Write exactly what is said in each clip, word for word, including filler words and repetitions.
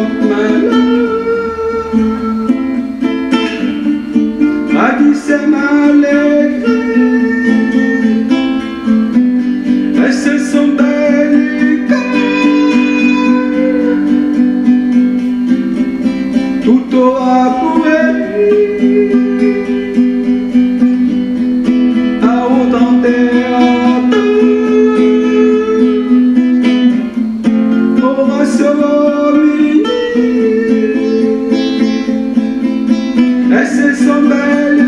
my love. Radisse m'allegre, et se sont belles tout aura pour elle à autant théâtre aura sauvé et se sont belles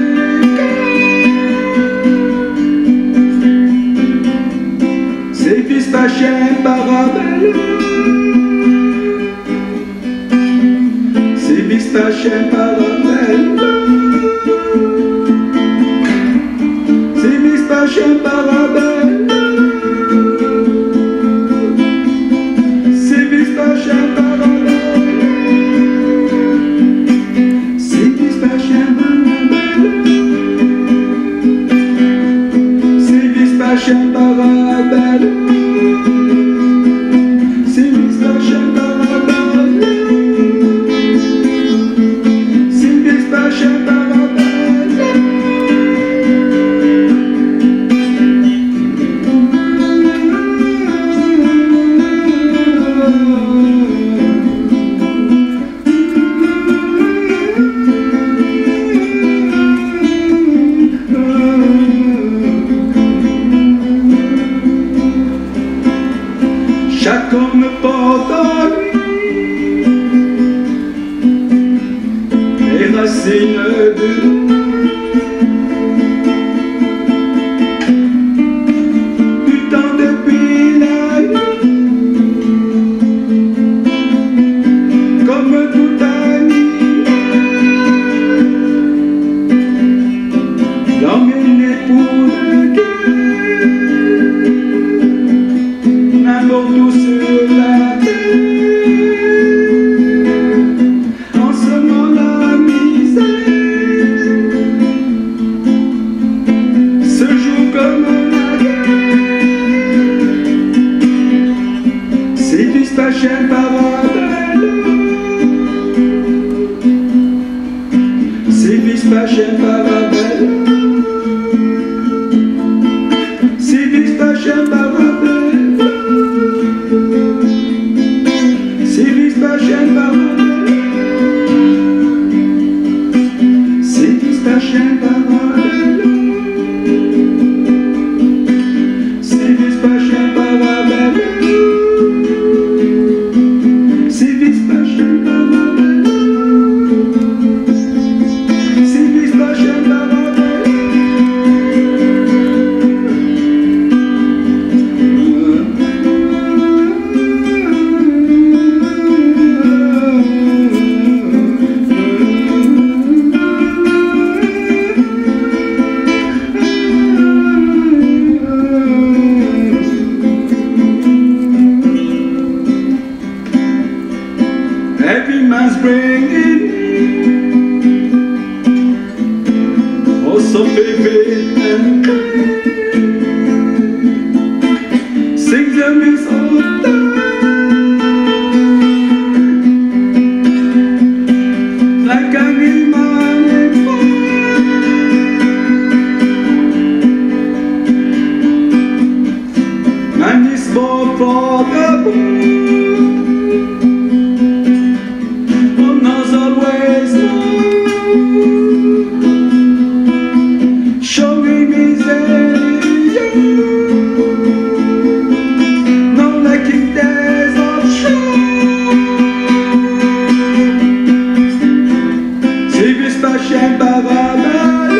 c'est pistache parabelle. C'est pistache parabelle. C'est pistache parabelle. C'est pistache parabelle. C'est pistache parabelle. C'est pistache parabelle. C'est pistache parabelle. Chaque homme porte en lui les racines de du temps depuis la nuit, comme tout animal, l'homme est né pour le cœur, n'importe où sur la terre, en semant la misère, se joue comme la guerre. C'est pistache parabelle. C'est pistache parabelle. C'est pistache parabelle. C'est pistache parabelle. C'est pistache parabelle. C'est pistache parabelle. C'est pistache parabelle. C'est pistache parabelle. Every man's bringing also favorite and kind. Sing them is all time like angry man and fire. Man is born for the boy. C'est pistache parabelle.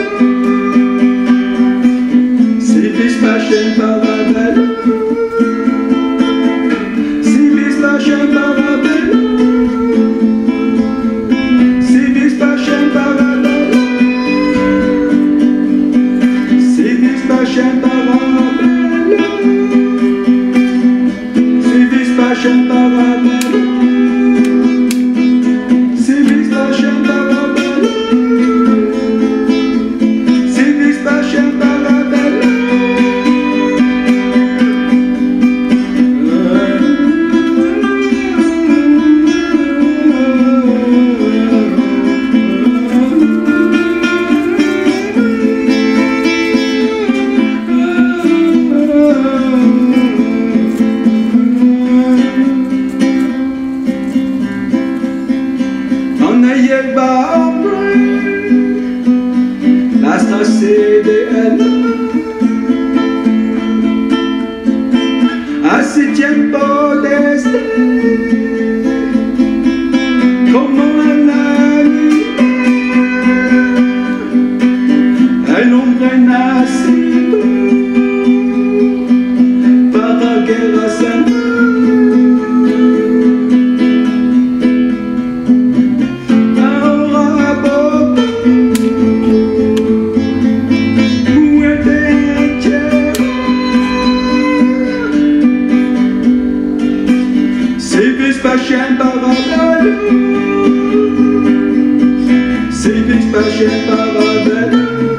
C'est pistache parabelle. C'est pistache parabelle. C'est pistache parabelle. n'ayez pas embrun la stressée des haines à septième podeste comme un ami un ombre nascido para guerra santa. Passion paradise, c'est passion paradise.